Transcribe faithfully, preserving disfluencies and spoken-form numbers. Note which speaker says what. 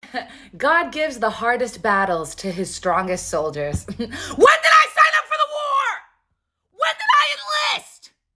Speaker 1: God gives the hardest battles to his strongest soldiers. What did I